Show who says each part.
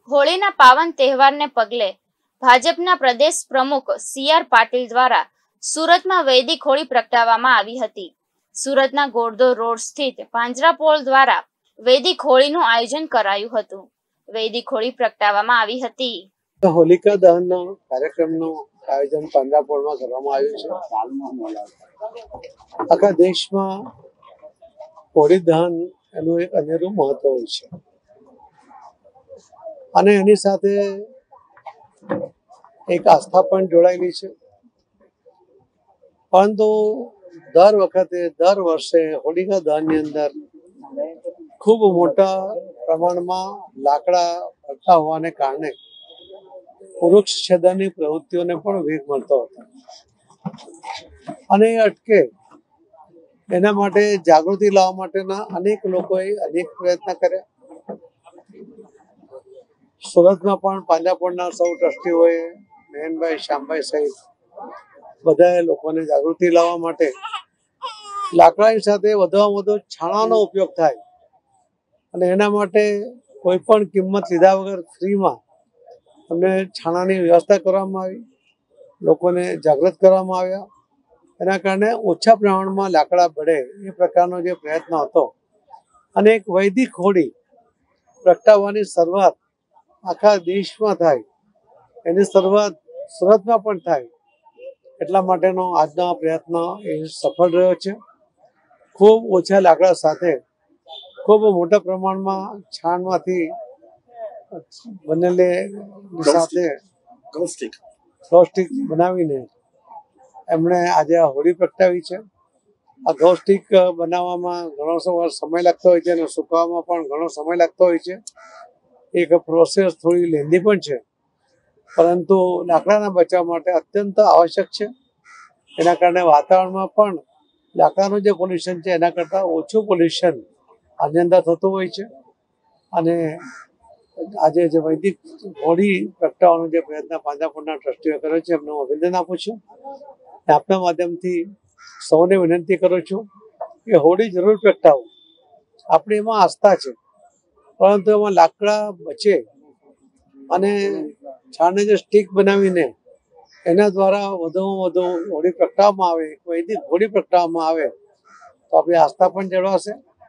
Speaker 1: હોળીના પાવન તહેવારને પગલે ભાજપના પ્રદેશ પ્રમુખ સી.આર. પાટીલ દ્વારા સુરતમાં વૈદિક હોળી પ્રગટાવવામાં આવી હતી. સુરતના ગોરધો રોડ સ્થિત પાંજરાપોળ દ્વારા વૈદિક હોળીનું આયોજન કરાયું હતું. વૈદિક હોળી પ્રગટાવવામાં આવી હતી.
Speaker 2: હોલિકા દહનનો કાર્યક્રમનું આયોજન પાંજરાપોળમાં કરવામાં આવ્યું છે. આખા દેશમાં હોળી દહન એનું એક અનેરું મહત્વ હોય છે અને એની સાથે એક આસ્થા પણ જોડાયેલી છે. પરંતુ દર વર્ષે હોલિકા દહનની અંદર ખૂબ મોટા પ્રમાણમાં લાકડા બળતા હોવાને કારણે વૃક્ષ છેદનની પ્રવૃત્તિઓને પણ વેગ મળતો હતો અને એ અટકે એના માટે જાગૃતિ લાવવા માટેના અનેક લોકોએ અનેક પ્રયત્ન કર્યા. સુરતમાં પણ પાંજરાપોળના સૌ ટ્રસ્ટીઓએ નયનભાઈ, શ્યામભાઈ સહિત બધાએ લોકોને જાગૃતિ લાવવા માટે લાકડાની સાથે વધુમાં વધુ છાણાનો ઉપયોગ થાય અને એના માટે કોઈ પણ કિંમત લીધા વગર ફ્રીમાં અમને છાણાની વ્યવસ્થા કરવામાં આવી, લોકોને જાગૃત કરવામાં આવ્યા. એના કારણે ઓછા પ્રમાણમાં લાકડા બળે એ પ્રકારનો જે પ્રયત્ન હતો અને એક વૈદિક હોળી પ્રગટાવવાની શરૂઆત આખા દેશમાં થાય, એની શરૂઆત સુરતમાં પણ થાય એટલા માટેનો આજનો આ પ્રયત્ન એ સફળ રહ્યો છે. ખૂબ ઓછા લાકડા સાથે ખૂબ મોટા પ્રમાણમાં છાણમાંથી બનેલી સાથે ગૌસ્ટિક બનાવીને એમણે આજે આ હોળી પ્રગટાવી છે. આ ગૌસ્ટિક બનાવવામાં ઘણો સમય લાગતો હોય છે અને સુકવવામાં પણ ઘણો સમય લાગતો હોય છે. એક પ્રોસેસ થોડી લેન્ધી પણ છે, પરંતુ લાકડાના બચાવ માટે અત્યંત આવશ્યક છે. એના કારણે વાતાવરણમાં પણ લાકડાનું જે પોલ્યુશન છે એના કરતાં ઓછું પોલ્યુશન આની અંદર થતું હોય છે અને આજે જે વૈદિક હોળી પ્રગટાવવાનો જે પ્રયત્ન પાંજરાપોળના ટ્રસ્ટીઓ કર્યો છે એમને હું અભિનંદન આપું છું. આપના માધ્યમથી સૌને વિનંતી કરું છું કે હોળી જરૂર પ્રગટાવો. આપણી એમાં આસ્થા છે, પરંતુ એમાં લાકડા બચે અને છાણને જે સ્ટીક બનાવીને એના દ્વારા વધુમાં વધુ હોળી પ્રગટાવવામાં આવે, વૈદિક હોળી પ્રગટાવવામાં આવે તો આપણી આસ્થા પણ જળવાશે